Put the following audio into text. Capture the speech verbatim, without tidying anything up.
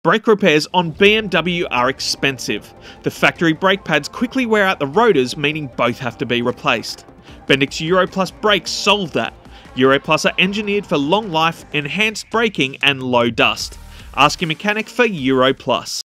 Brake repairs on B M W are expensive. The factory brake pads quickly wear out the rotors, meaning both have to be replaced. Bendix Euro Plus brakes solve that. Euro Plus are engineered for long life, enhanced braking and low dust. Ask your mechanic for Euro Plus.